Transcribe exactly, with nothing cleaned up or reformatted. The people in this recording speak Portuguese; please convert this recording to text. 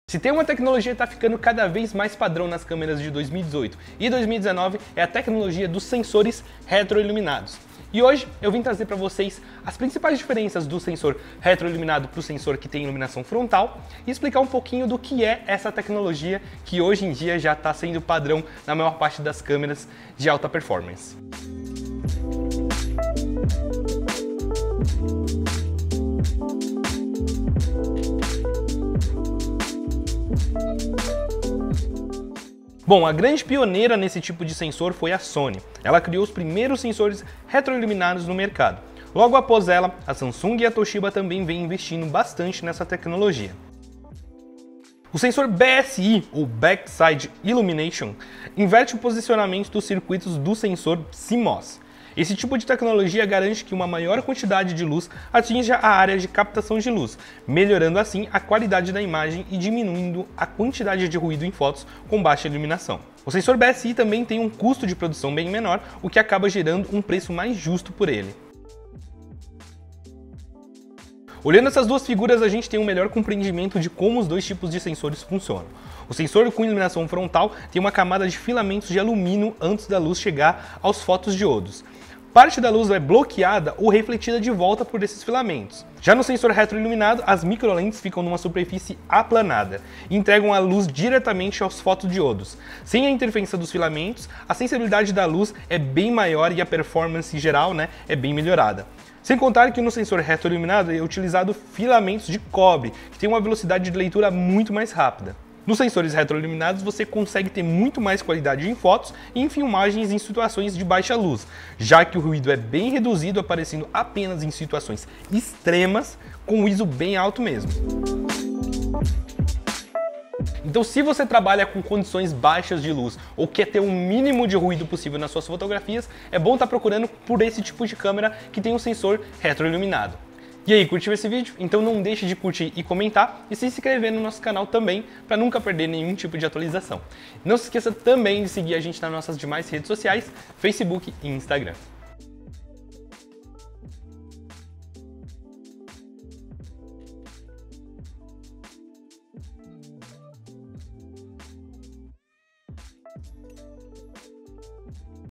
Se tem uma tecnologia que está ficando cada vez mais padrão nas câmeras de dois mil e dezoito e dois mil e dezenove, é a tecnologia dos sensores retroiluminados. E hoje eu vim trazer para vocês as principais diferenças do sensor retroiluminado para o sensor que tem iluminação frontal e explicar um pouquinho do que é essa tecnologia que hoje em dia já está sendo padrão na maior parte das câmeras de alta performance. Bom, a grande pioneira nesse tipo de sensor foi a Sony. Ela criou os primeiros sensores retroiluminados no mercado. Logo após ela, a Samsung e a Toshiba também vêm investindo bastante nessa tecnologia. O sensor B S I, ou Backside Illumination, inverte o posicionamento dos circuitos do sensor C M O S. Esse tipo de tecnologia garante que uma maior quantidade de luz atinja a área de captação de luz, melhorando assim a qualidade da imagem e diminuindo a quantidade de ruído em fotos com baixa iluminação. O sensor B S I também tem um custo de produção bem menor, o que acaba gerando um preço mais justo por ele. Olhando essas duas figuras, a gente tem um melhor compreendimento de como os dois tipos de sensores funcionam. O sensor com iluminação frontal tem uma camada de filamentos de alumínio antes da luz chegar aos fotodiodos. Parte da luz é bloqueada ou refletida de volta por esses filamentos. Já no sensor retroiluminado, as microlentes ficam numa superfície aplanada e entregam a luz diretamente aos fotodiodos. Sem a interferência dos filamentos, a sensibilidade da luz é bem maior e a performance geral, né, é bem melhorada. Sem contar que no sensor retroiluminado é utilizado filamentos de cobre, que tem uma velocidade de leitura muito mais rápida. Nos sensores retroiluminados você consegue ter muito mais qualidade em fotos e em filmagens em situações de baixa luz, já que o ruído é bem reduzido, aparecendo apenas em situações extremas, com um I S O bem alto mesmo. Então, se você trabalha com condições baixas de luz ou quer ter o mínimo de ruído possível nas suas fotografias, é bom estar procurando por esse tipo de câmera que tem um sensor retroiluminado. E aí, curtiu esse vídeo? Então não deixe de curtir e comentar e se inscrever no nosso canal também para nunca perder nenhum tipo de atualização. Não se esqueça também de seguir a gente nas nossas demais redes sociais, Facebook e Instagram.